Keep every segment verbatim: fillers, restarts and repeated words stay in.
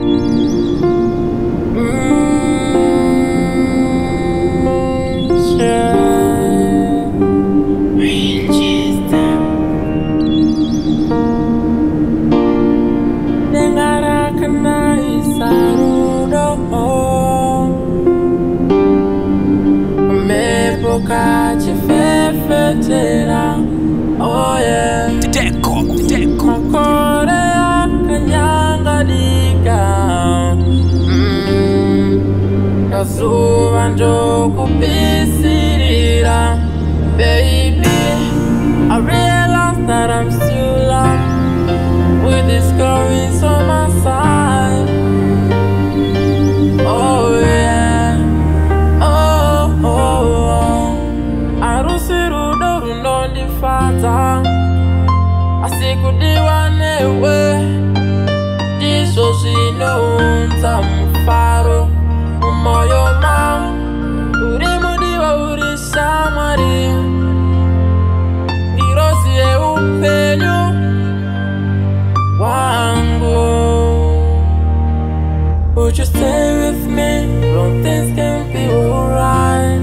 Oh yeah, Deco, Deco, Korea, Kanyanga Dika, mm, Kazuva Njoko Pisirira, baby, I realize that I'm still loved with this girl on my side. Oh yeah, oh oh oh, I don't see Rudo no the father. I see good one away. This was in no time faro. Moyo mom, uri mudiwa uri samari. Irosi e upenyo wangu. Would you stay with me? Long things can be alright.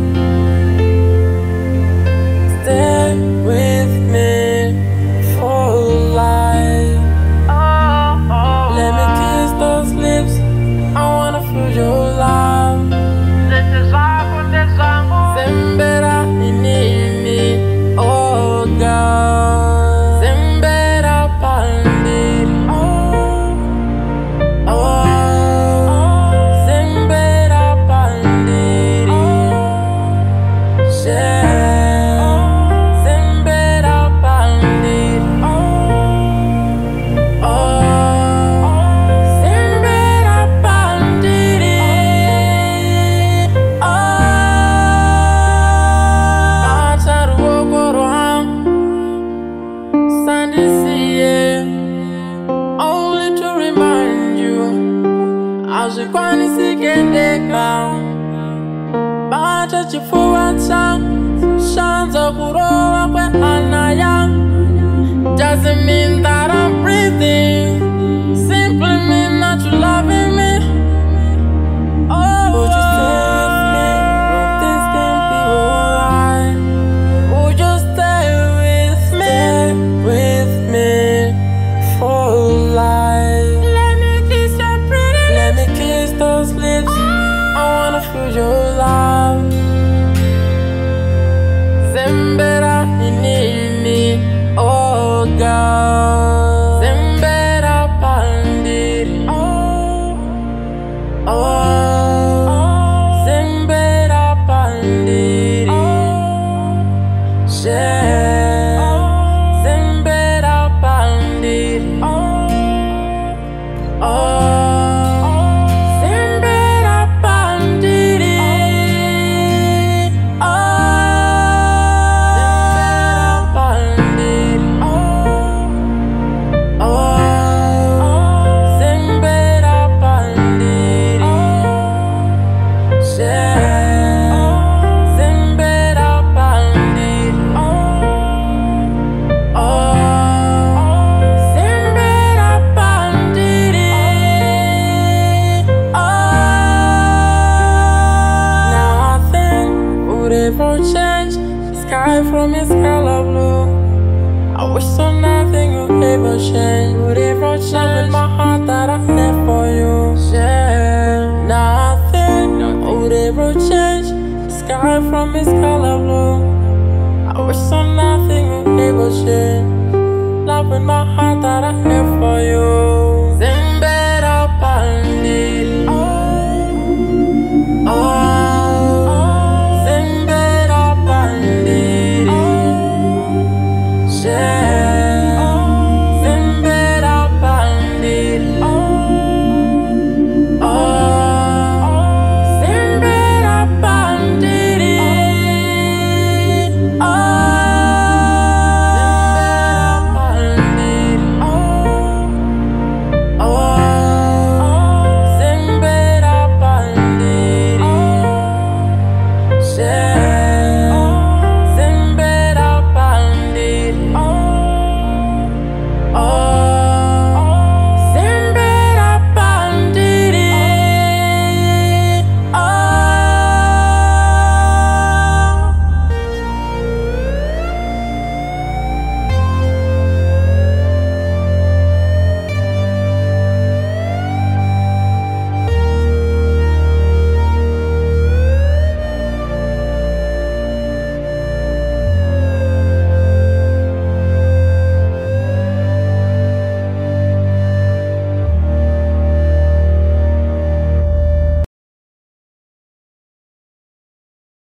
Stay with me for life. Let me kiss those lips. I wanna feel your love. Sembera inini, oh God. Sembera pandiri, oh oh. Sembera pandiri, yeah. Sembera pandiri, oh oh. Sembera pandiri, oh. Acharu okoroham, Sandy siye, only to remind you. Ajikwani sikendeka, bacha chifuwa changu, shanza kurowa kwe anaya. Doesn't mean that I'm breathing, simply mean that you're loving me. Oh, would you stay with me? Long things can be alright. Would you stay with me? Stay with me for life. Let me kiss your pretty. Let me kiss those lips. I wanna feel your love. Sembera inini, oh God. Sembera pandiri, oh oh. Sembera pandiri, yeah. Sembera pandiri, oh oh. Sembera pandiri, oh. Sembera pandiri, oh oh. Sembera pandiri, yeah. Sembera pandiri, oh oh. Sembera pandiri, oh. Now I think would ever change the sky from its color blue. I wish so nothing would ever change. Would ever change my heart that I have for you. Yeah. Now I think would ever change the sky from its color blue. I wish so nothing would ever change. Love in my heart that I have